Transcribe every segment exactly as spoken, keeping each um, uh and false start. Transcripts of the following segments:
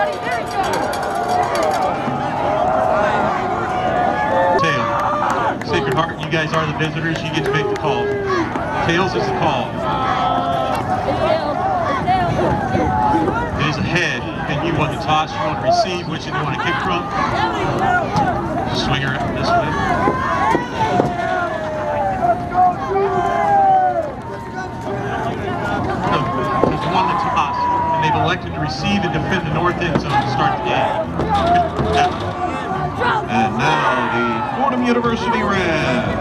Sacred Heart, you guys are the visitors. You get to make the call. Tails is the call. It is a head, and you want the toss. You want to receive. Which you want to kick from. Swing her this way. There's one the toss, and they've elected to receive and defend the north end zone to start the game. And now the Fordham University Rams.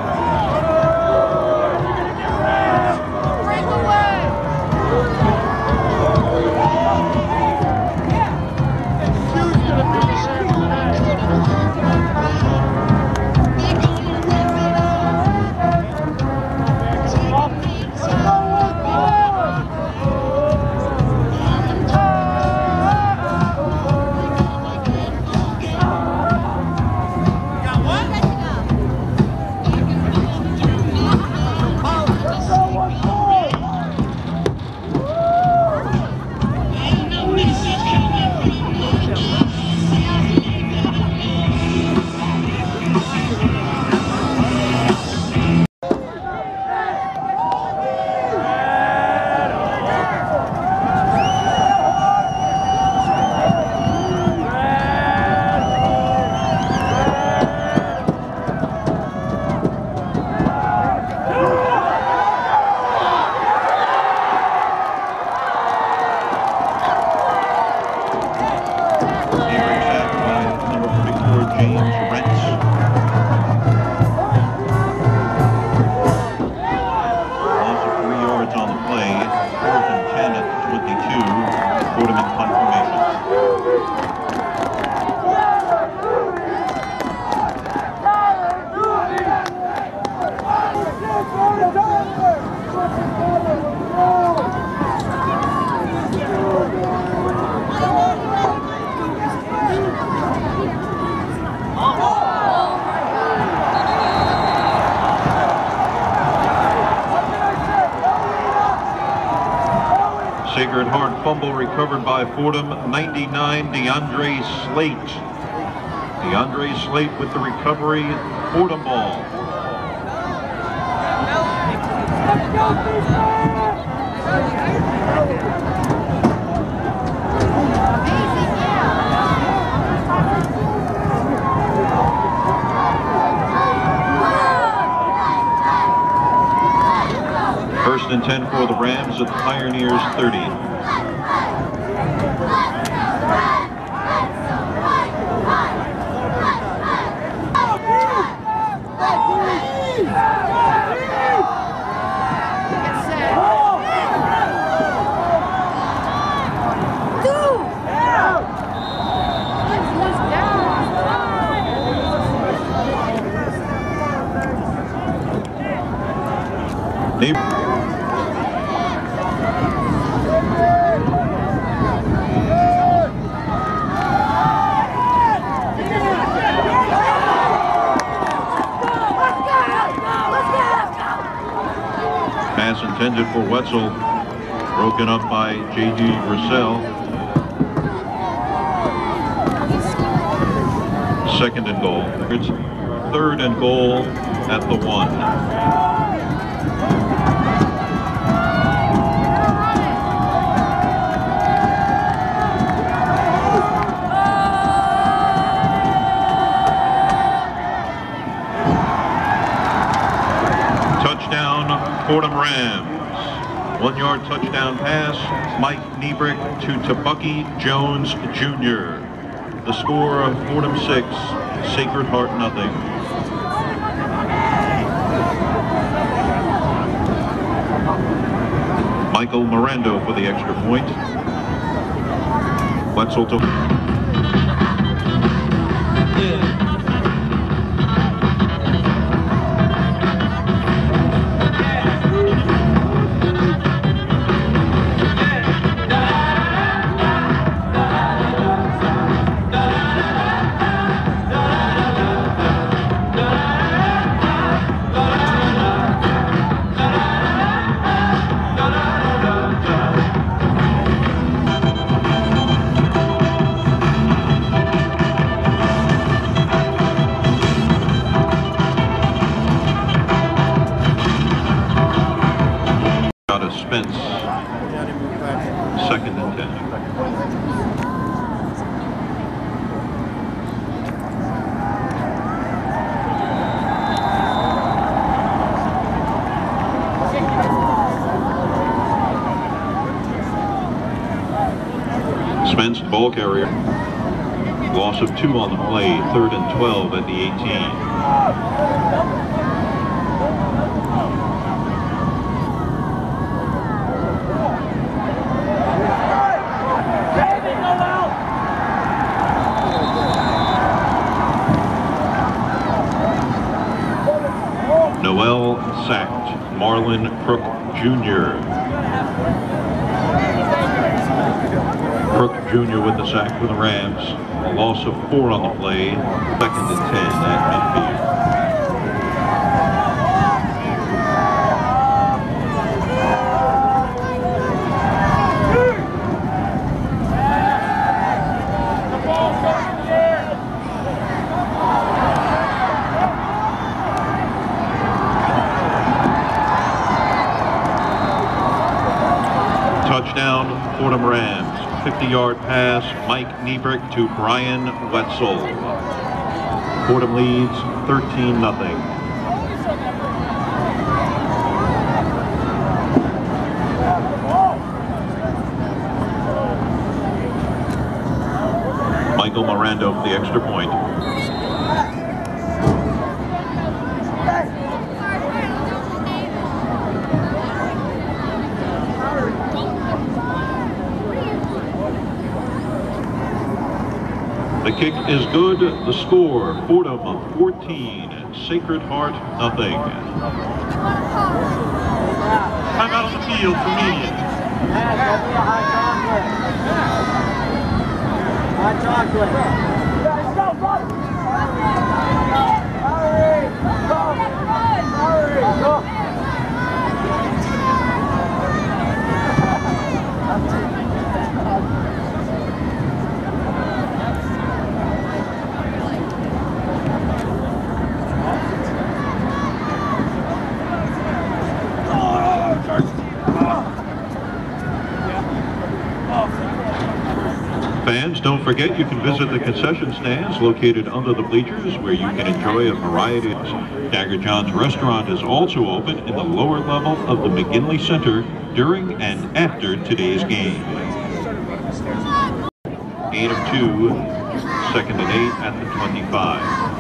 Sacred Heart fumble recovered by Fordham, ninety-nine, DeAndre Slate. DeAndre Slate with the recovery, Fordham ball. First and ten for the Rams at the Pioneers thirty. Pass intended for Wetzel, broken up by J D Russell. Second and goal. It's third and goal at the one. Fordham Rams. One yard touchdown pass, Mike Niebrick to Tabucky Jones Junior The score of Fordham six, Sacred Heart nothing. Michael Mirando for the extra point. Wetzel to... Yeah. Spence. Second and ten. Spence, ball carrier. Loss of two on the play, third and twelve at the eighteen. Noel sacked. Marlon Crook Junior Crook Junior with the sack for the Rams. A loss of four on the play, second and ten at midfield. Touchdown, Fordham Rams. fifty-yard pass, Mike Niebrick to Brian Wetzel. Fordham leads thirteen nothing. Michael Miranda for the extra point. The kick is good. The score, Fordham fourteen, Sacred Heart nothing. Time out on the field for median. Hot chocolate. Let's go, brother. Hurry, go. Hurry, go. Fans, don't forget you can visit the concession stands located under the bleachers where you can enjoy a variety of Dagger John's restaurant is also open in the lower level of the McGinley Center during and after today's game. Eight of two, second and eight at the twenty-five.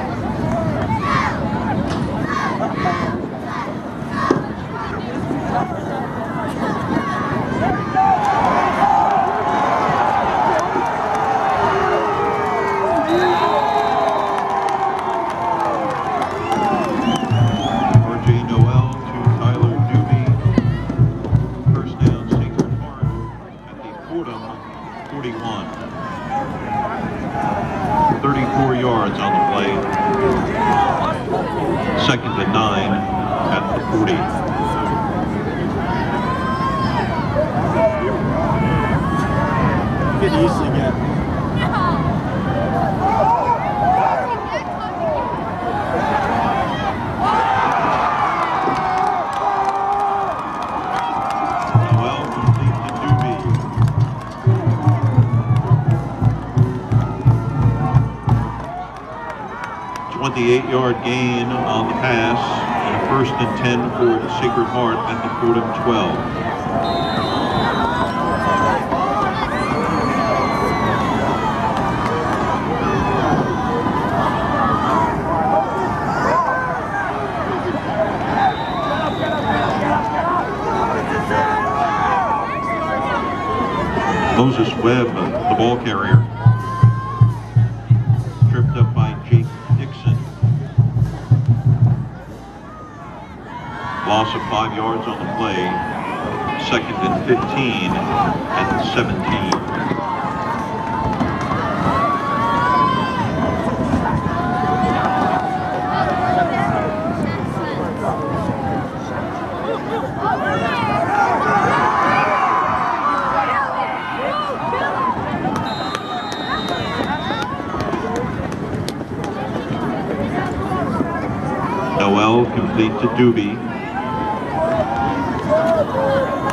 thirty-four yards on the play. Second and nine at the forty. Get easy again. twenty-eight yard gain on the pass, and a first and ten for the Sacred Heart at the Fordham twelve. Moses Webb, the ball carrier, tripped up by Jake Dixon. Loss of five yards on the play. Second and fifteen at the seventeen. Noel complete to Doobie.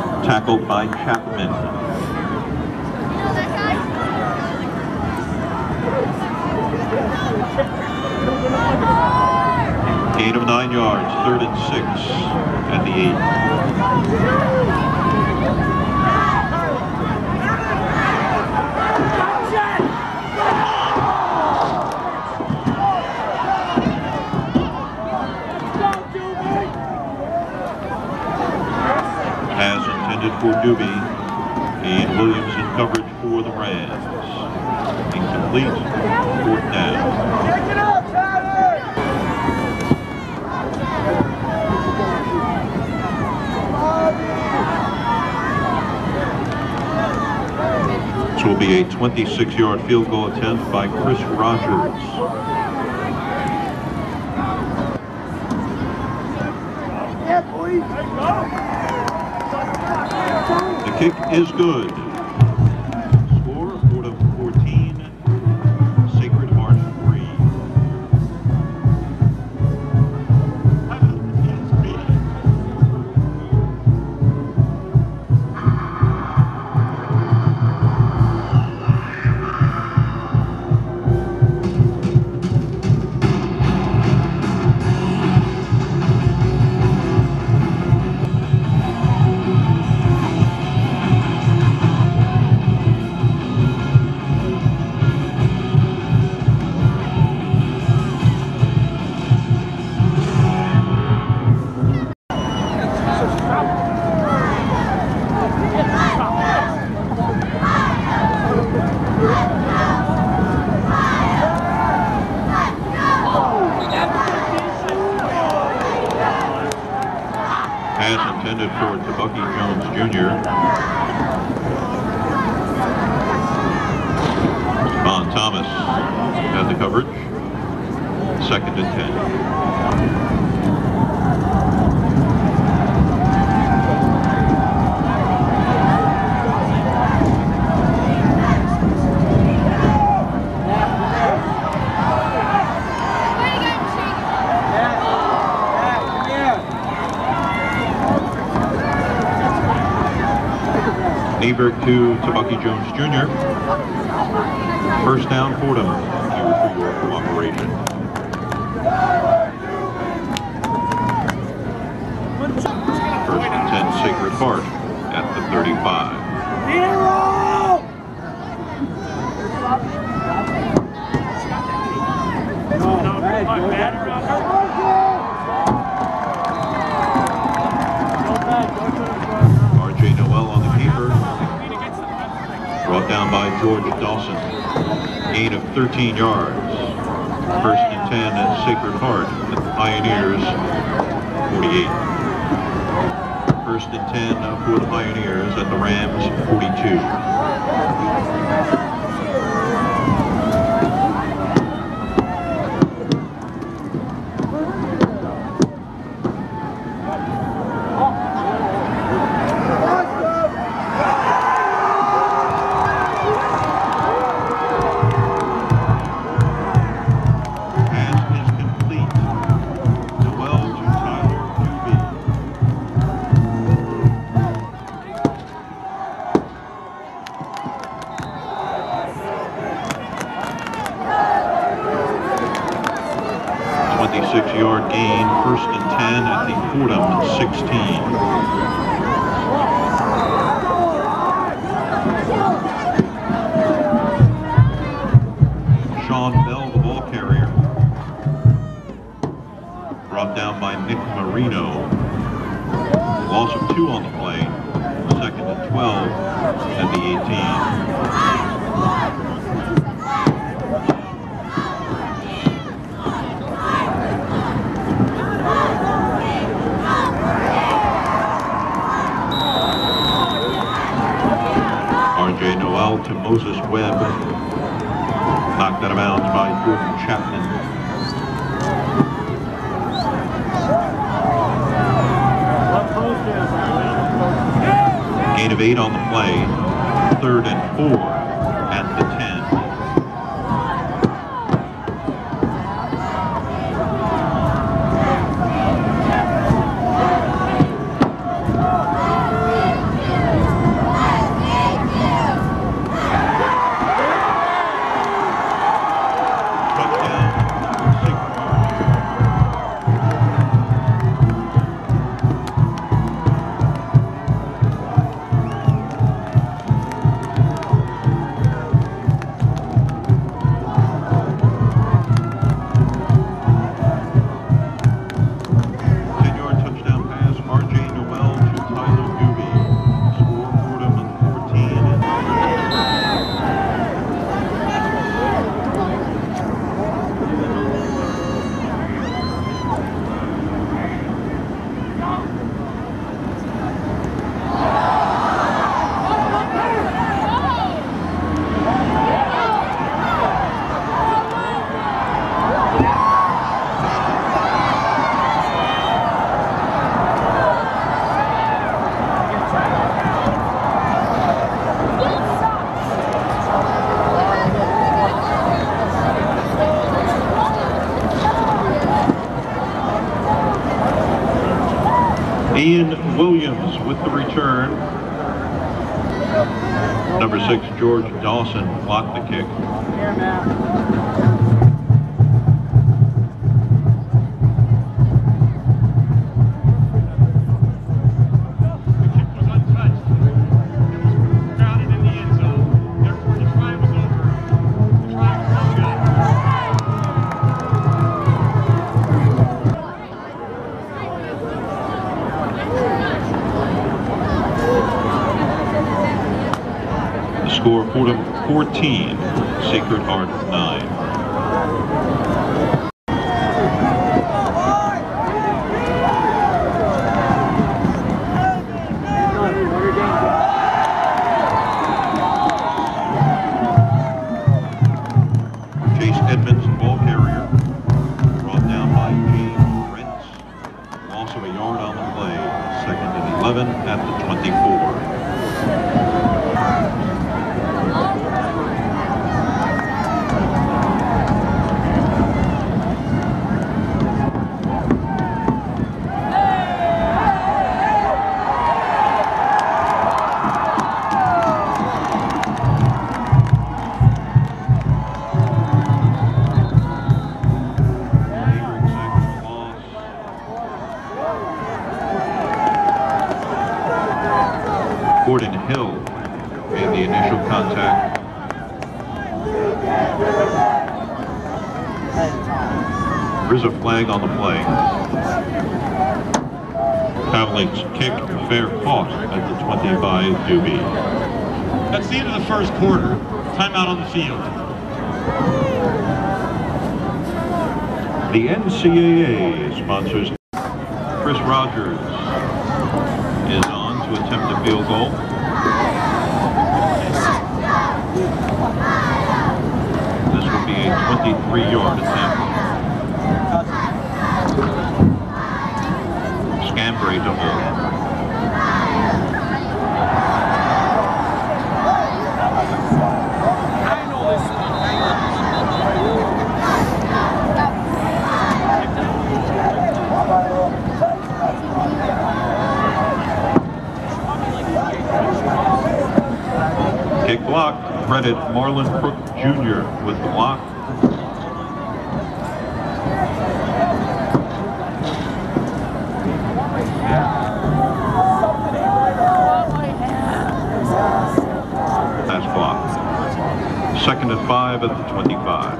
tackled by Chapman. Gain of nine yards, third and six at the eight. Pass intended for Doobie, and Williams in coverage for the Rams. Incomplete, fourth down. Check it out, Tyler! This will be a twenty-six yard field goal attempt by Chris Rogers. Yeah, boy. The kick is good. Score, Fordham fourteen, Sacred Heart three. Pass intended for Bucky Jones Junior Von Thomas had the coverage. Second and ten. Nieberg to Bucky Jones Junior First down, Fordham. Here for your cooperation. First and ten, Sacred Heart at the thirty-five. R J Noel on the keeper. Brought down by George Dawson. Gain of thirteen yards. First and ten at Sacred Heart at the Pioneers, forty-eight. First and ten for the Pioneers at the Rams, forty-two. twenty-six yard gain, first and ten at the Fordham sixteen. Sean Bell, the ball carrier. Brought down by Nick Marino. Loss of two on the play. Second and twelve at the eighteen. R J Noel to Moses Webb. Knocked out of bounds by Jordan Chapman. Gain of eight on the play. Third and four at the ten. return. Number six, George Dawson, blocked the kick. Here, Matt. Score Fordham fourteen, Sacred Heart nine. Chase Edmonds, ball carrier, brought down by James Rentz. Also a yard on the play, second and eleven at the twenty-four. Gordon Hill made the initial contact. There's a flag on the play. Pavlik's kick, fair caught at the twenty by Doobie. That's the end of the first quarter. Timeout on the field. The N C A A sponsors. Chris Rogers is on to attempt a field goal. This will be a twenty-three yard attempt. Scambray to hold. Kick block, credit Marlon Crook Junior with the block. Pass block. Second and five at the twenty-five.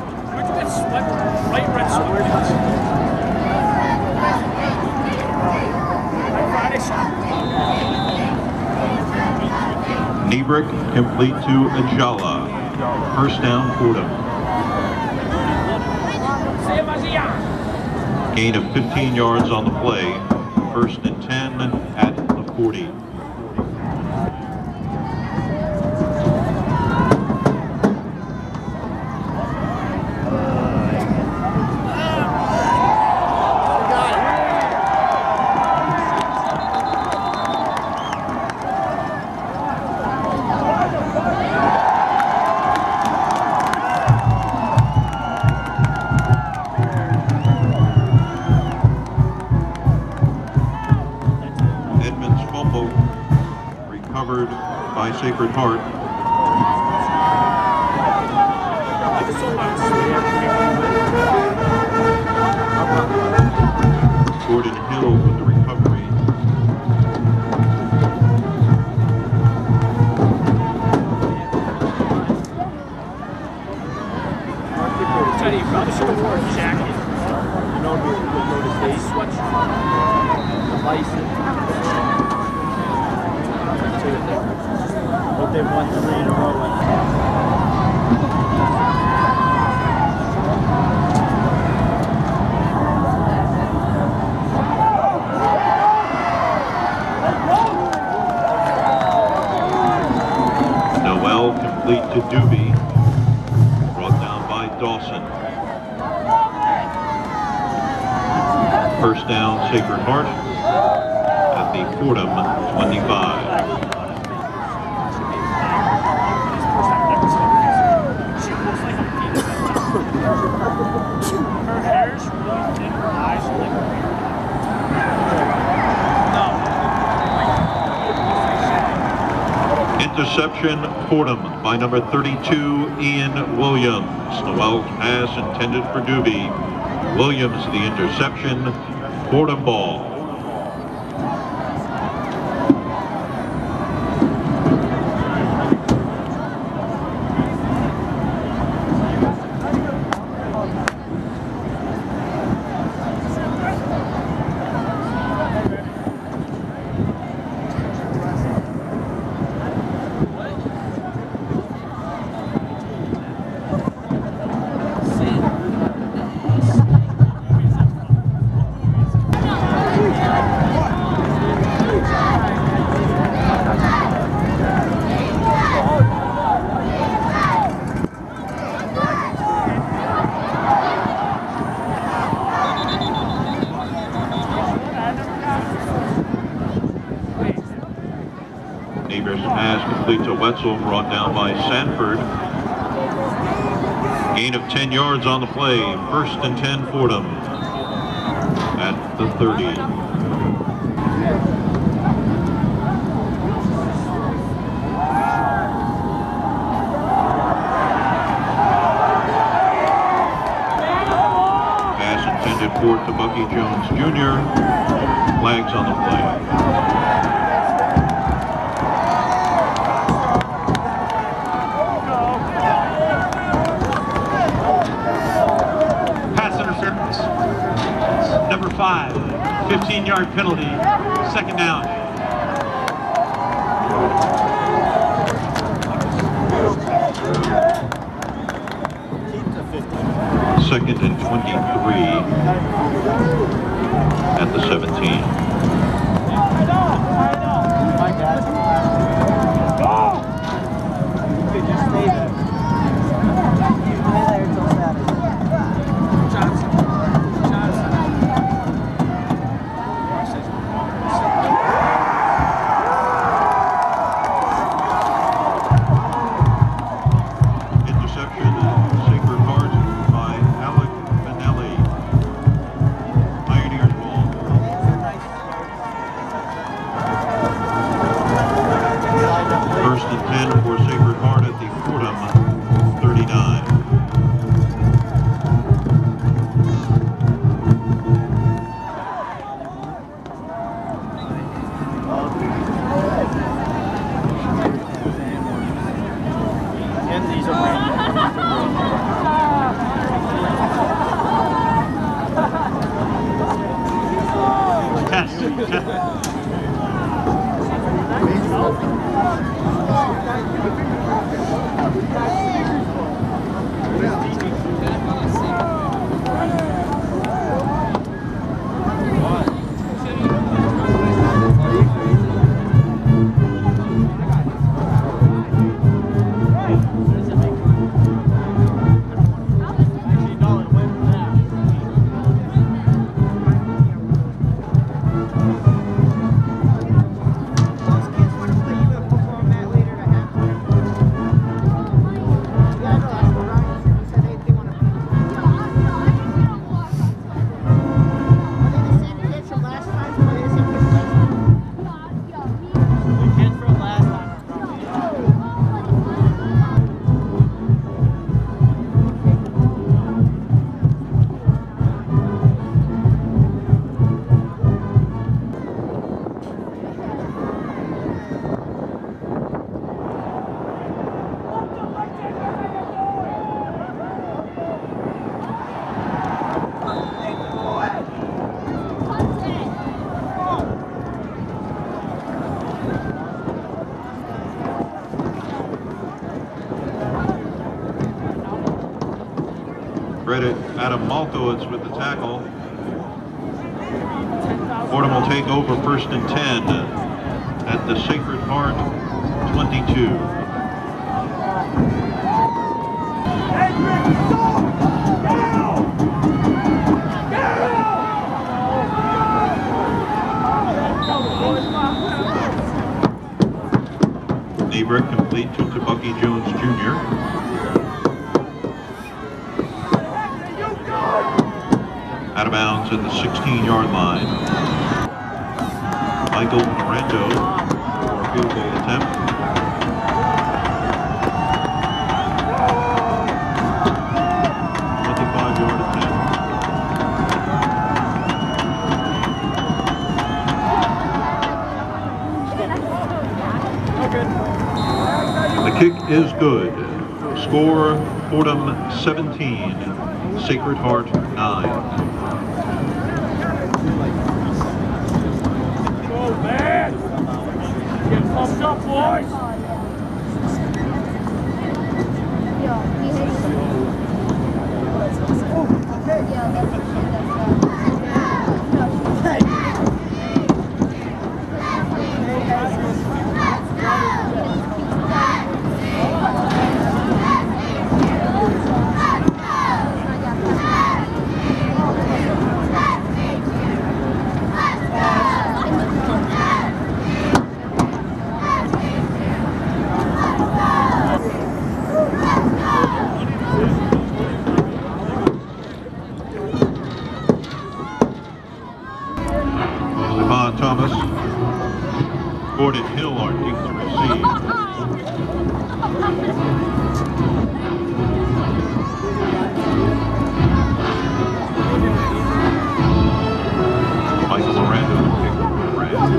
Niebrick complete to Ajala. First down, Fordham. Gain of fifteen yards on the play. First and ten at the forty. Recovered by Sacred Heart. Gordon Hill with the recovery. Teddy, you probably should have worn a jacket. You know, you notice they sweatshirt, license. But they won three in a row. Noel complete to Doobie. Brought down by Dawson. First down, Sacred Heart at the Fordham twenty-five. Her hair's really thin, her eyes are like no. Interception, Fordham, by number thirty-two, Ian Williams. The well pass intended for Doobie. Williams, the interception, Fordham ball. Neighbors pass complete to Wetzel, brought down by Sanford. Gain of ten yards on the play. First and ten, Fordham at the thirty. Pass intended for to Bucky Jones Junior Flags on the play. Number five, fifteen yard penalty, second down. Second and twenty-three at the seventeen. Credit Adam Malkowitz with the tackle. Fordham will take over first and ten at the Sacred Heart twenty-two. Niebrick complete to Bucky Jones Junior Out of bounds at the sixteen yard line. Michael Morendo for a field goal attempt. is good. Score Fordham seventeen, Sacred Heart nine. Go, man! Get pumped up, boys! Devon Thomas, Gordon Hill are deep to receive. Michael Miranda to kick for the Rams.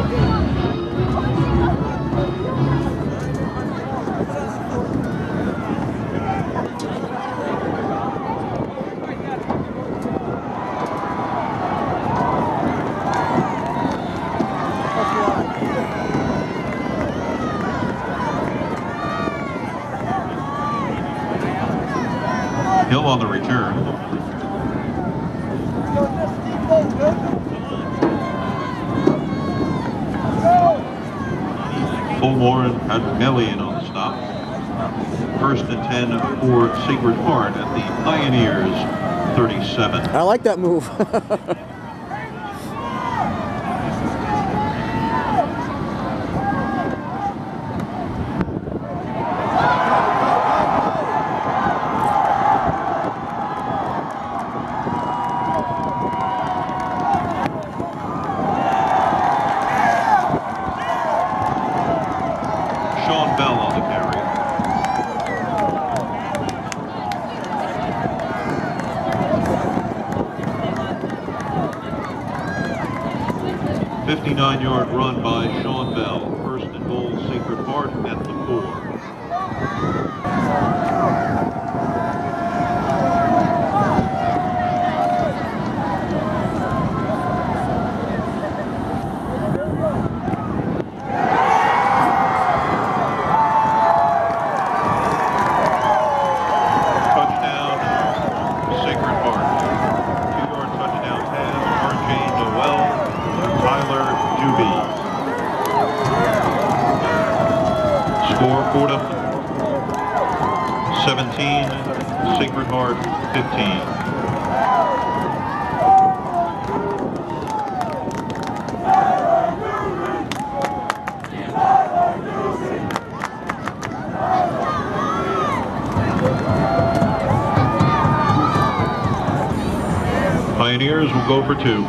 Hill on the return. Fulmore and Padmelian on the stop. First and ten for Sacred Heart at the Pioneers thirty-seven. I like that move. Sean Bell on the carry. fifty-nine yard run by Sean Bell. First and goal, Sacred Heart at the four. Score Fordham seventeen, Sacred Heart fifteen. Pioneers will go for two.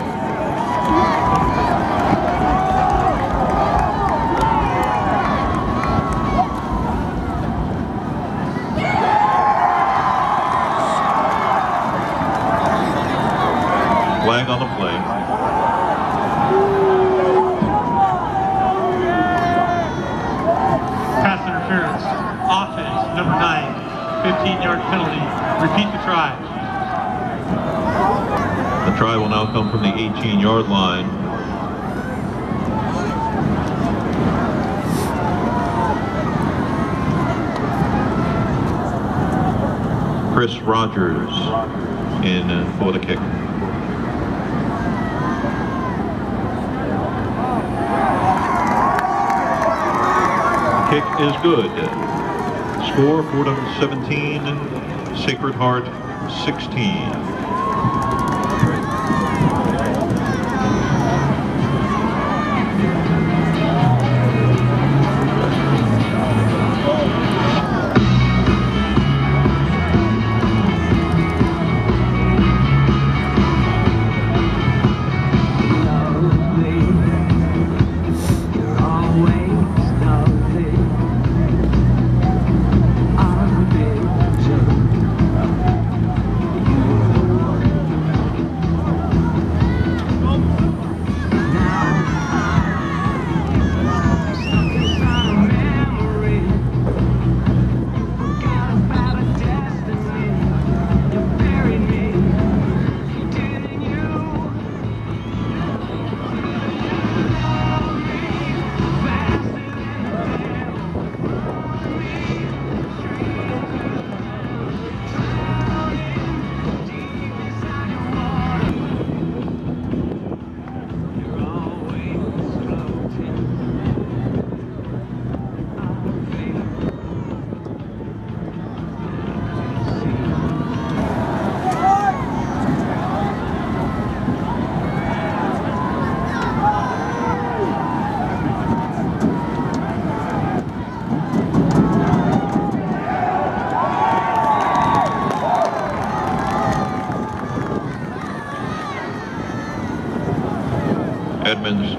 Flag on the play. Pass interference. Offense, number nine. fifteen yard penalty. Repeat the try. The try will now come from the eighteen yard line. Chris Rogers in for the kick. Kick is good. Score Fordham seventeen, Sacred Heart sixteen.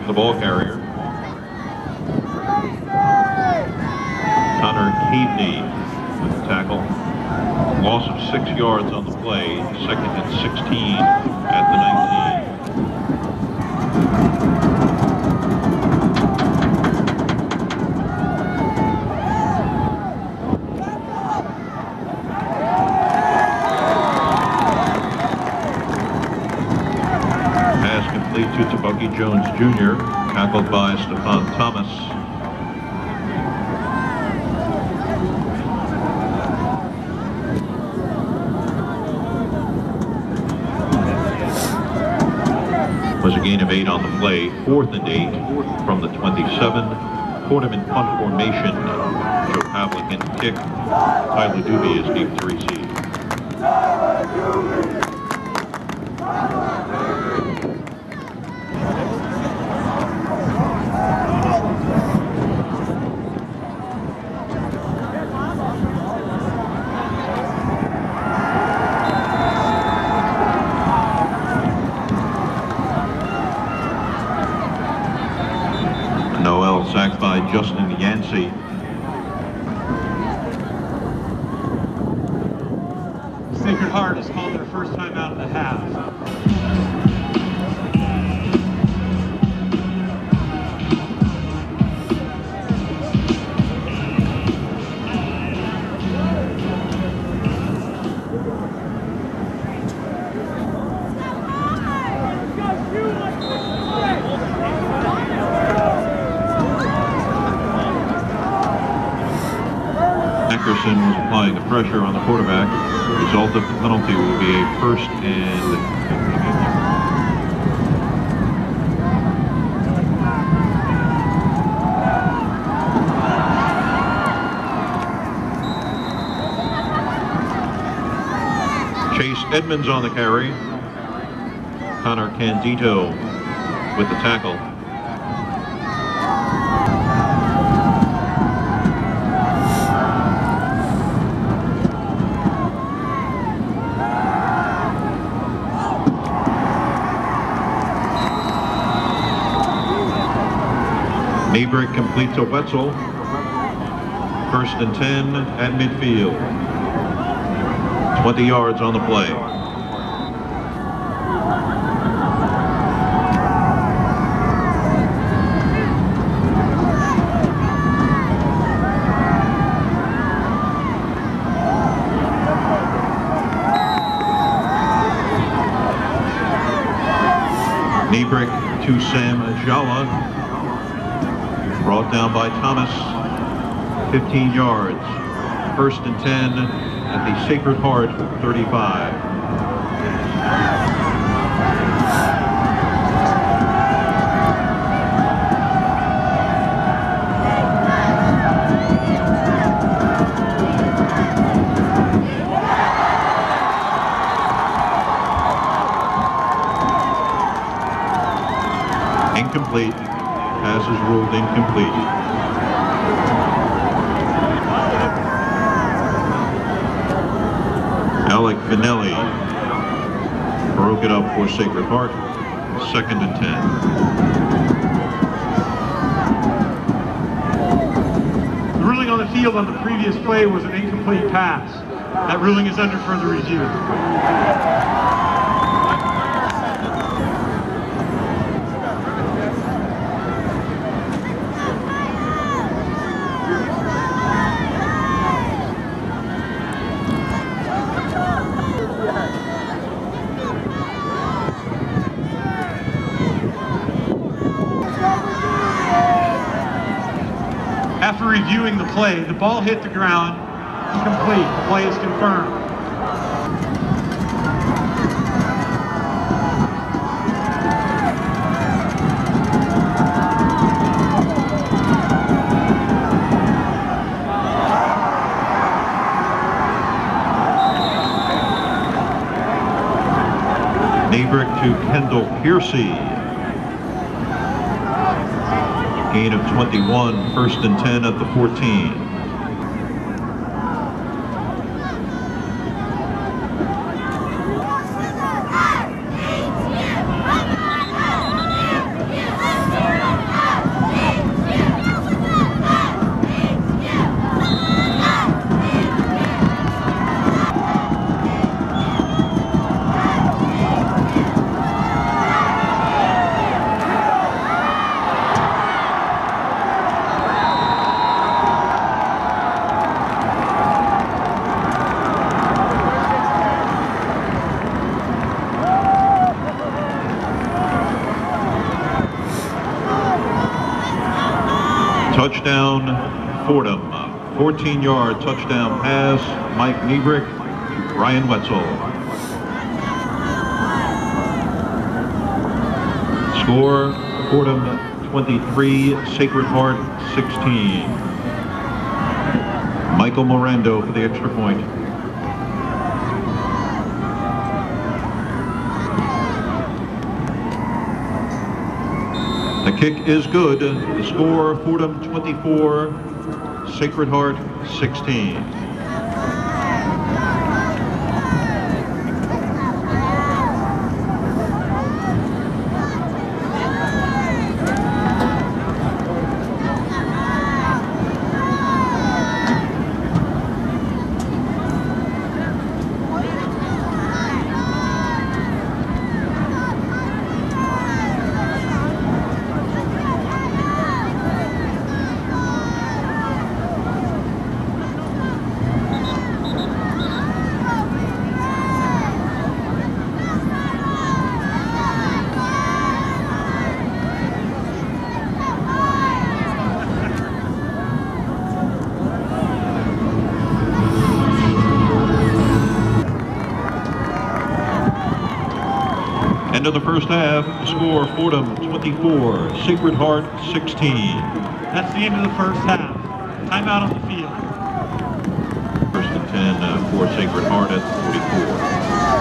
the ball carrier. Connor Caveney with the tackle. Loss of six yards on the play, second and sixteen at the nineteen. Pass complete to Tabuggy Jones Junior, tackled by Stefan Thomas. Was a gain of eight on the play, fourth and eight from the twenty-seven. Put him in punt formation. Joe Pavlik in the kick. Tyler Doobie is deep to receive. Noel sacked by Justin Yancey. Sacred Heart has called their first time out of the half. Nickerson was applying the pressure on the quarterback. The result of the penalty will be a first and Chase Edmonds on the carry. Connor Candido with the tackle. Maybrick complete to Wetzel. First and ten at midfield. twenty yards on the play. Maybrick to Sam Jala. Brought down by Thomas, fifteen yards. First and ten at the Sacred Heart thirty-five. Incomplete. Pass is ruled incomplete. Alec Finelli broke it up for Sacred Heart. Second and ten. The ruling on the field on the previous play was an incomplete pass. That ruling is under further review. After reviewing the play, the ball hit the ground, incomplete. The play is confirmed. Maybrick to Kendall Piercy. Gain of twenty-one, first and ten at the fourteen. Touchdown, Fordham. fourteen yard touchdown pass, Mike Niebrick to Brian Wetzel. Score, Fordham twenty-three, Sacred Heart sixteen. Michael Morando for the extra point. The kick is good. The score, Fordham twenty-four, Sacred Heart sixteen. End of the first half, score Fordham twenty-four, Sacred Heart sixteen. That's the end of the first half. Timeout on the field. First and ten uh, for Sacred Heart at forty-four.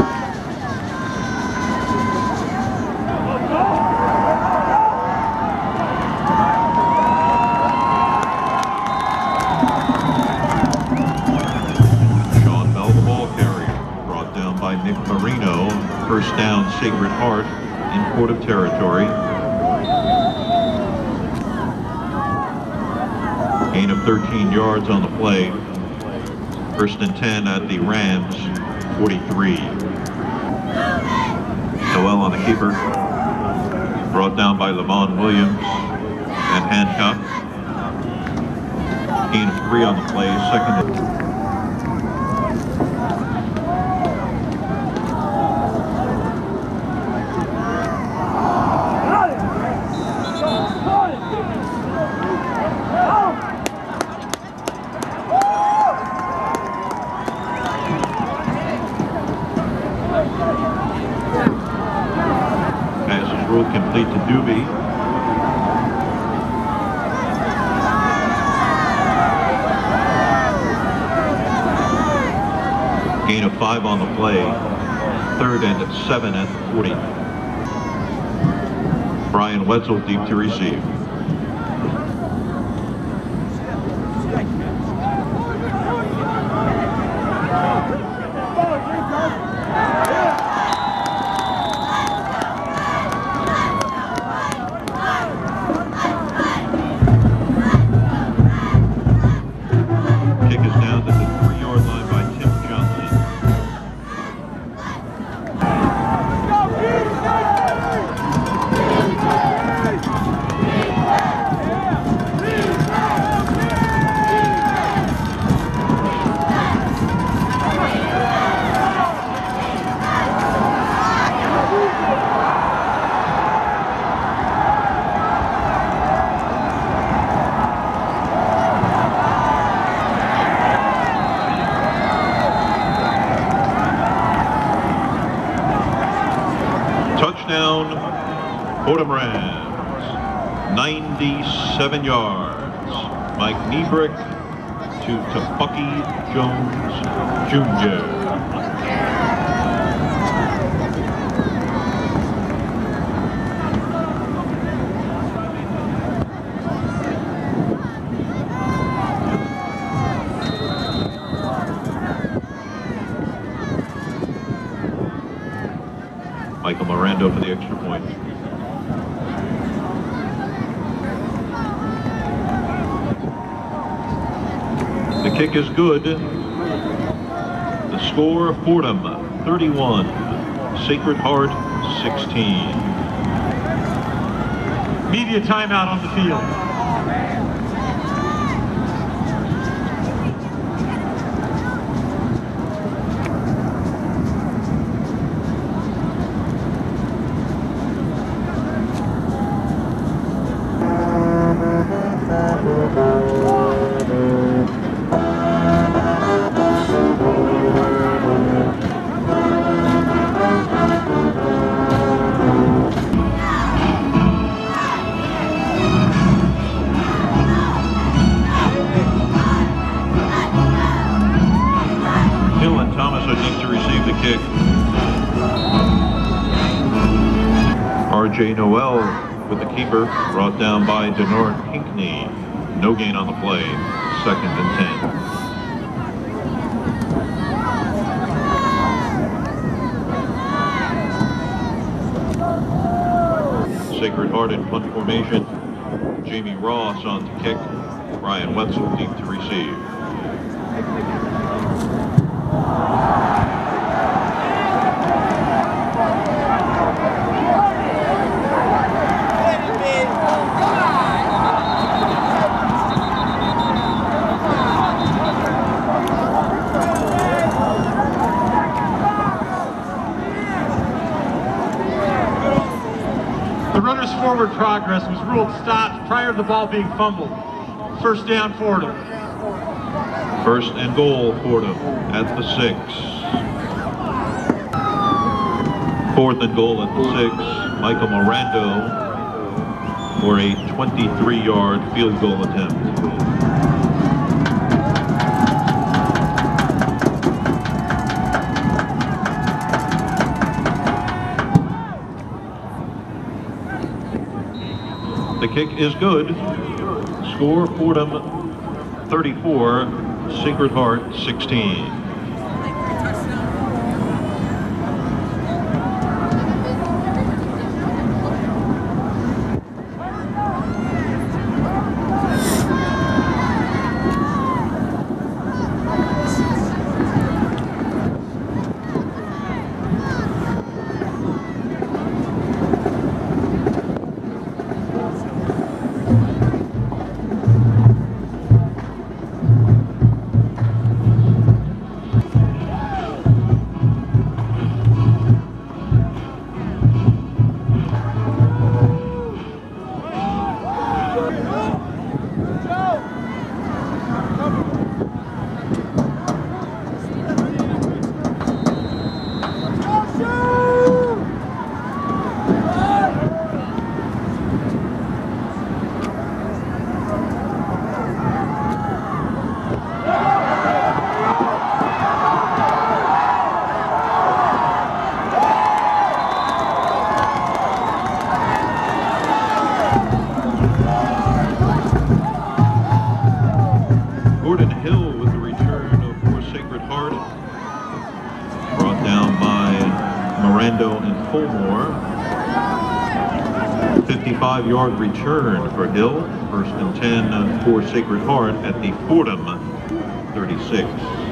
Sean Bell, the ball carrier, brought down by Nick Marino. First down, Sacred Heart in Fordham territory. Gain of thirteen yards on the play. First and ten at the Rams, forty-three. Noel on the keeper. Brought down by Lamont Williams and Hancock. Gain of three on the play, second and complete to Doobie. Gain of five on the play. Third and seven at the forty. Brian Wetzel deep to receive. Touchdown, Fordham Rams, ninety-seven yards. Mike Niebrick to Tabucky Jones Junior Michael Morando for the extra point. The kick is good. The score, Fordham thirty-one, Sacred Heart sixteen. Media timeout on the field. looking to receive the kick. R J Noel with the keeper, brought down by Denard Pinkney. No gain on the play, second and ten. Sacred Heart in punt formation. Jamie Ross on to kick. Brian Wetzel deep to receive. The runner's forward progress was ruled stopped prior to the ball being fumbled. First down, Fordham. First and goal, Fordham at the six. Fourth and goal at the six. Michael Mirando for a twenty-three yard field goal attempt. The kick is good. Score Fordham thirty-four, Sacred Heart sixteen. fifty-five yard return for Hill. First and ten for Sacred Heart at the Fordham thirty-six.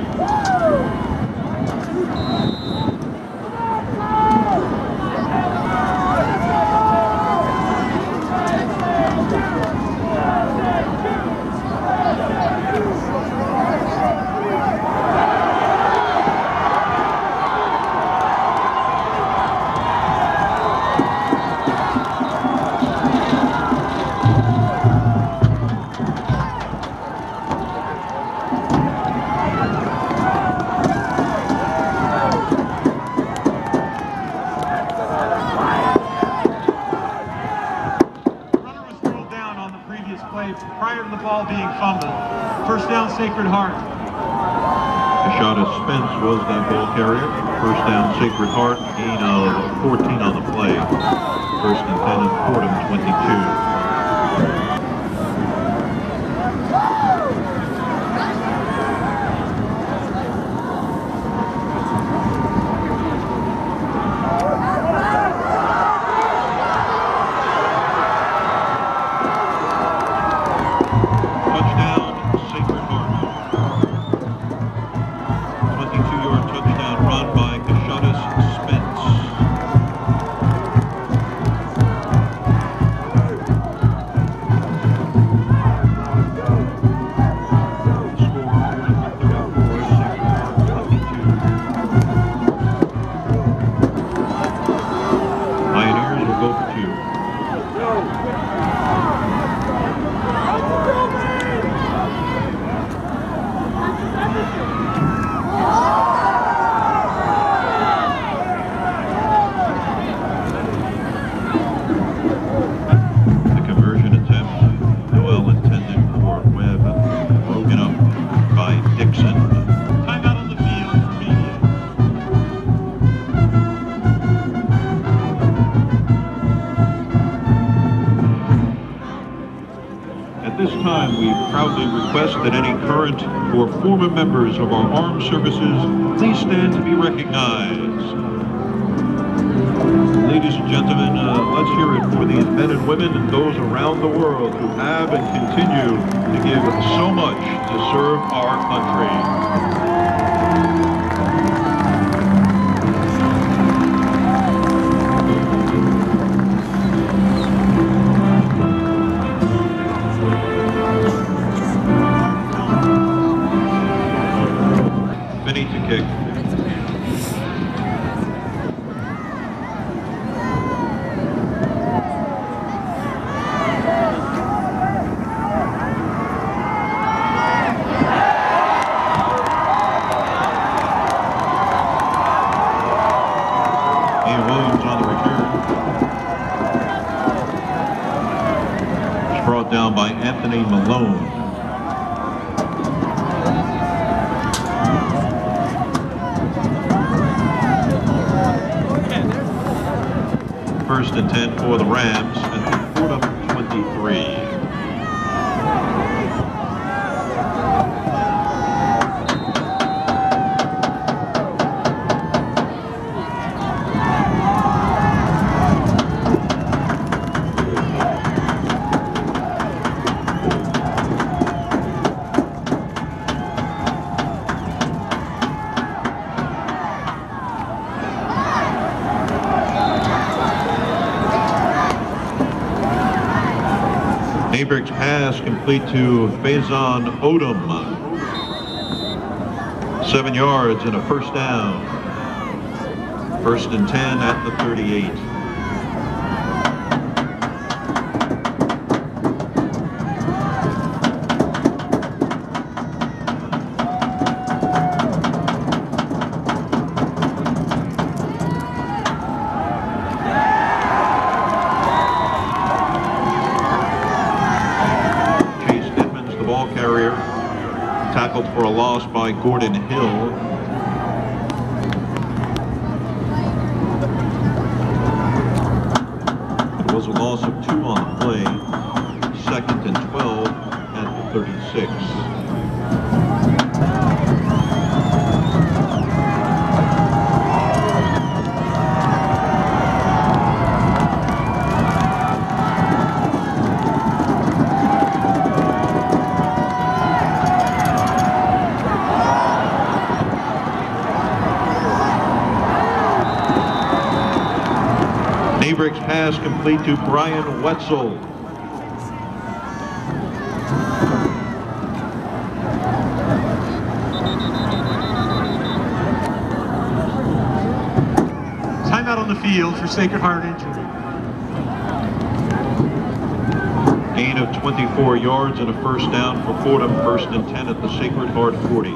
Prior to the ball being fumbled. First down, Sacred Heart. Kashada Spence was that ball carrier. First down, Sacred Heart. Gain of fourteen on the play. First and ten at Fordham twenty-two. this time, we proudly request that any current or former members of our armed services please stand to be recognized. Ladies and gentlemen, uh, let's hear it for these men and women and those around the world who have and continue to give so much to serve our country. Vinny to kick. Ian Williams on the return. It's brought down by Anthony Malone. First and ten for the Rams at the Fordham twenty-three. Neighbor's pass complete to Faison Odom. Seven yards and a first down. First and ten at the thirty-eight. Carrier, tackled for a loss by Gordon Hill. It was a loss of two on the play. Second and twelve at the thirty-six. Neighbor's pass complete to Brian Wetzel. Timeout on the field for Sacred Heart injury. Gain of twenty-four yards and a first down for Fordham. First and ten at the Sacred Heart forty.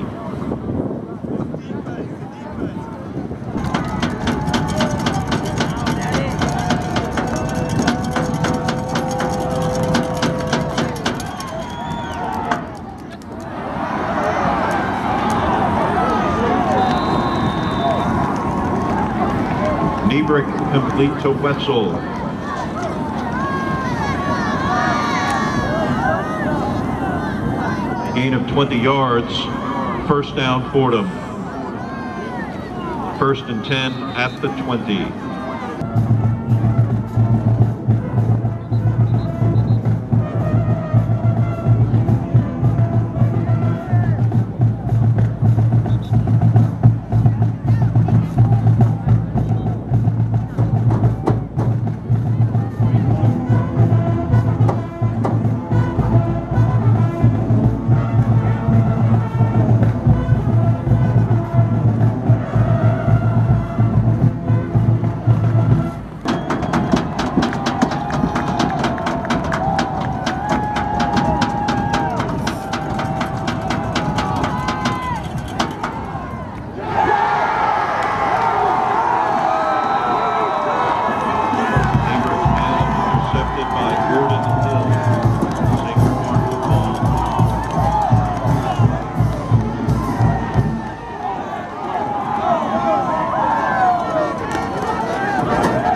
Niebrick complete to Wetzel. Gain of twenty yards. First down Fordham. First and ten at the twenty.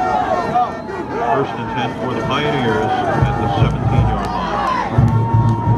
First and ten for the Pioneers at the seventeen yard line.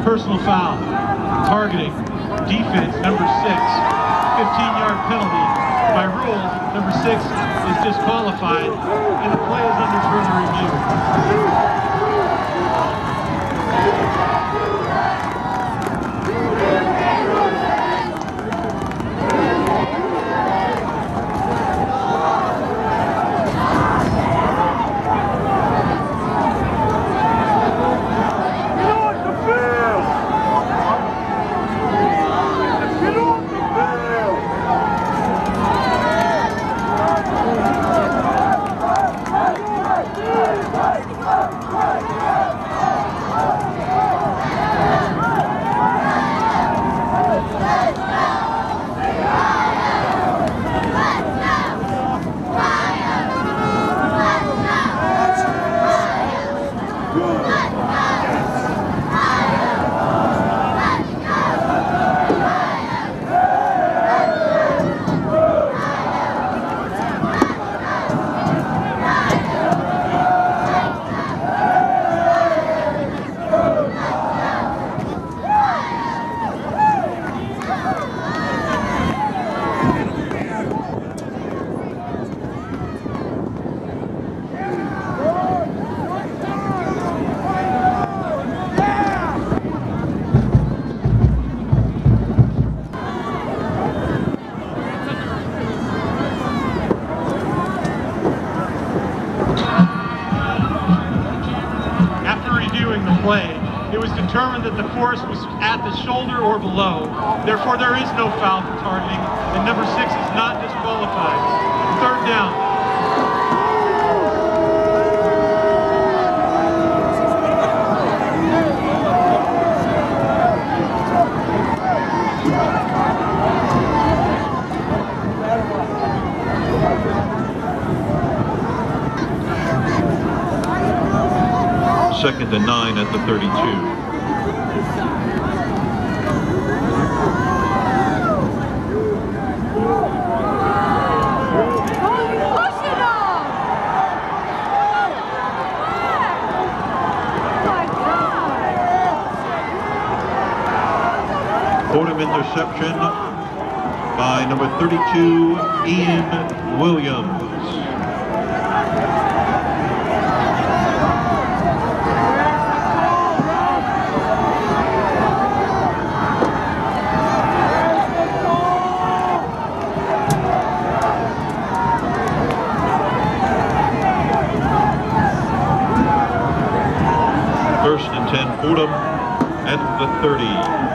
personal foul. Targeting, defense, number six, fifteen yard penalty. By rules, number six is disqualified, and the play is under further review. It was determined that the force was at the shoulder or below. Therefore, there is no foul for targeting, and number six is not disqualified. Third down. Second and nine at the thirty-two. Fordham interception by number thirty-two, Ian Williams. First and ten, Fordham at the thirty.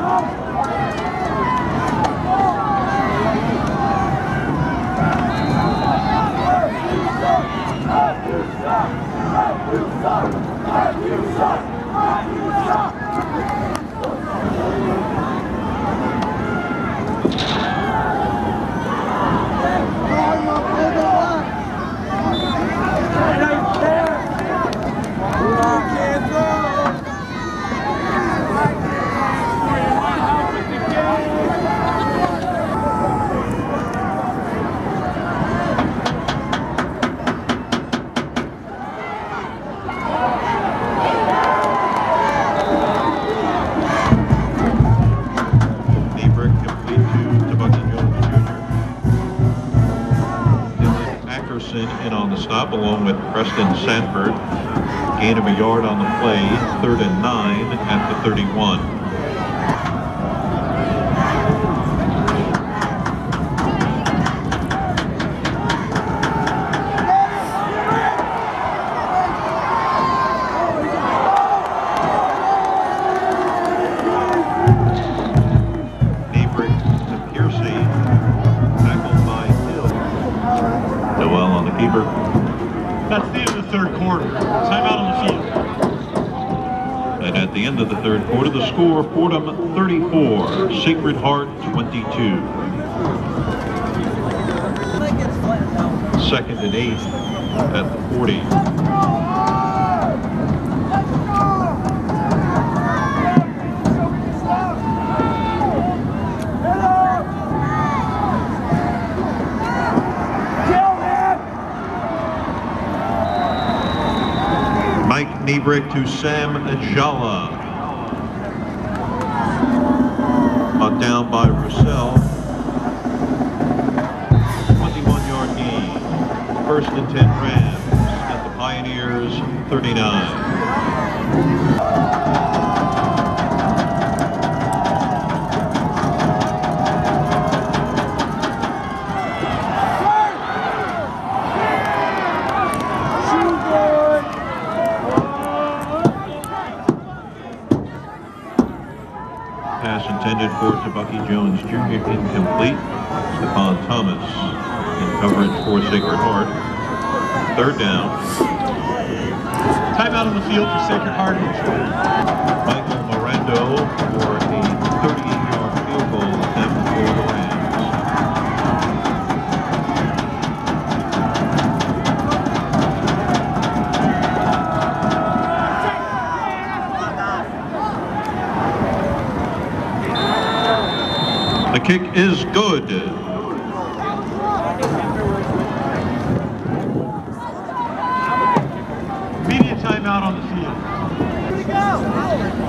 In on the stop along with Preston Sanford. Gain of a yard on the play, third and nine at the thirty-one. That's the end of the third quarter. Timeout on the field. And at the end of the third quarter, the score, Fordham thirty-four, Sacred Heart twenty-two. Second and eight at the forty. Mike Niebrick to Sam Ajala. down by Roussel. twenty-one yard gain. First and ten Rams at the Pioneers thirty-nine. Pass intended for Bucky Jones Junior incomplete. Stephon Thomas in coverage for Sacred Heart. Third down. Timeout on the field for Sacred Heart. Michael Mirando for a thirty-eight yard field goal attempt for the Rams. The kick is good. Media timeout on the field. Here we go.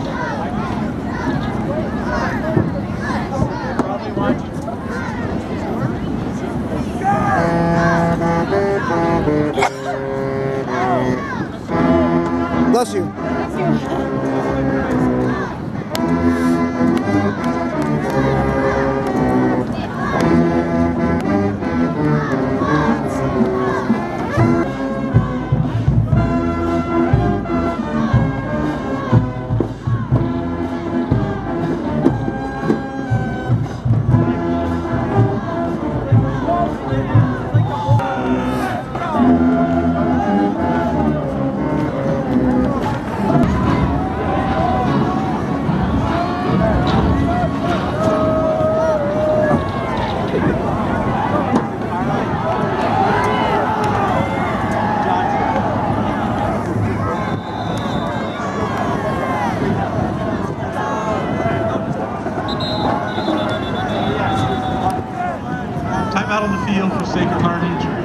Bless you. Timeout on the field for Sacred Heart injury.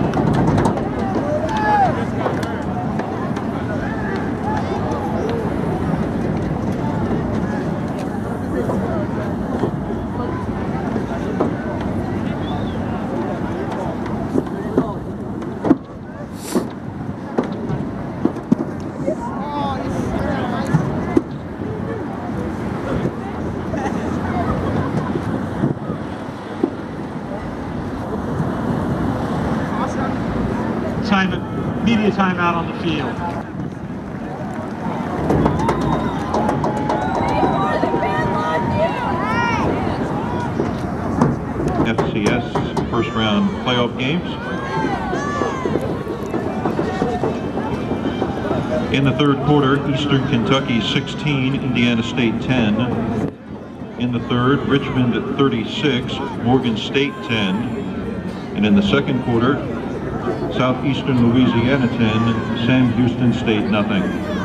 Time, media timeout on the field. F C S first round playoff games. In the third quarter, Eastern Kentucky sixteen, Indiana State ten. In the third, Richmond at thirty-six, Morgan State ten. And in the second quarter, Southeastern Louisiana ten, Sam Houston State nothing.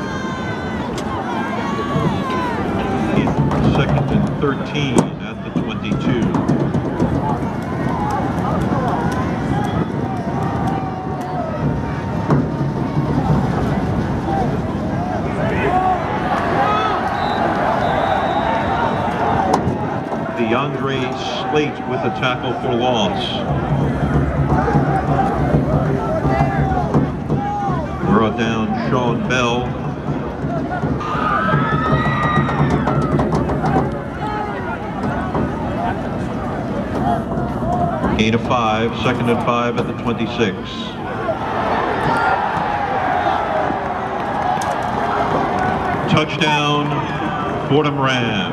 In second and thirteen at the twenty-two. DeAndre Slate with a tackle for loss. Brought down Sean Bell. Gain of five, second and five at the twenty-six. Touchdown, Fordham Rams.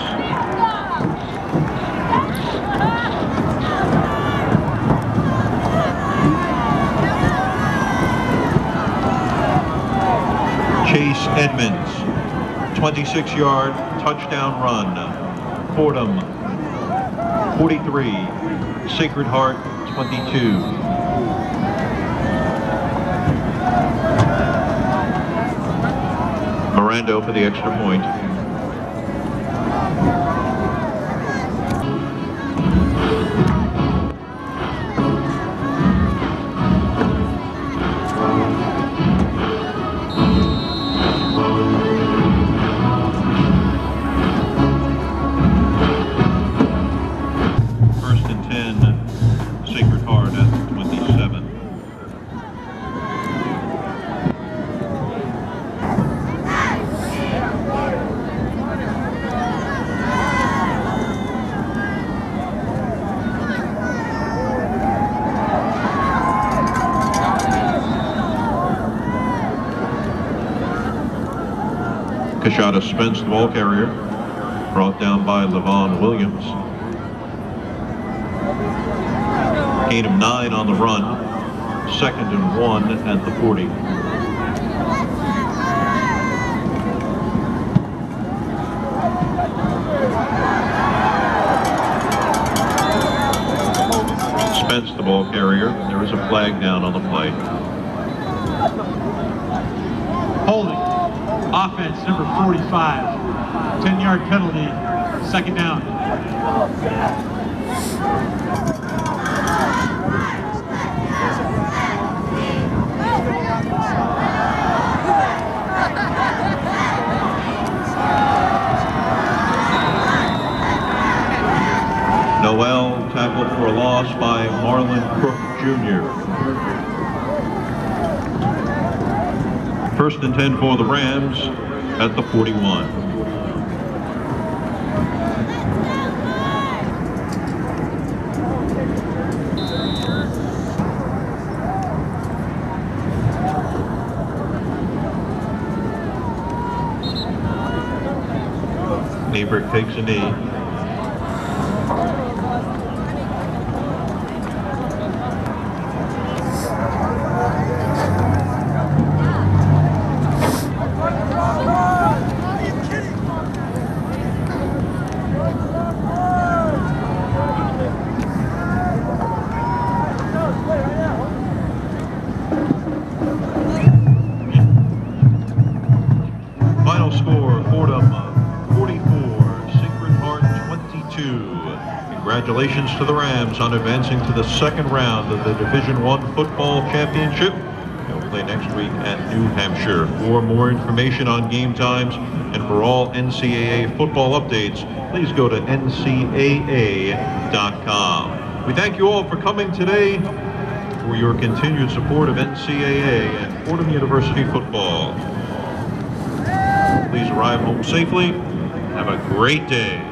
Chase Edmonds, twenty-six yard touchdown run. Fordham, forty-three. Sacred Heart, twenty-two. Mirando for the extra point. shot of Spence, the ball carrier, brought down by Levon Williams. Gain of nine on the run, second and one at the forty. Spence, the ball carrier. There is a flag down on the play. Holding. Offense number forty-five. ten yard penalty. Second down. Noel tackled for a loss by Marlon Cook Junior First and ten for the Rams at the forty-one. Nieberg takes a knee. Final score, Fordham forty-four, Sacred Heart twenty-two. Congratulations to the Rams on advancing to the second round of the Division One Football Championship. They'll play next week at New Hampshire. For more information on game times and for all N C A A football updates, please go to N C A A dot com. We thank you all for coming today, for your continued support of N C A A and Fordham University football. Please arrive home safely. Have a great day.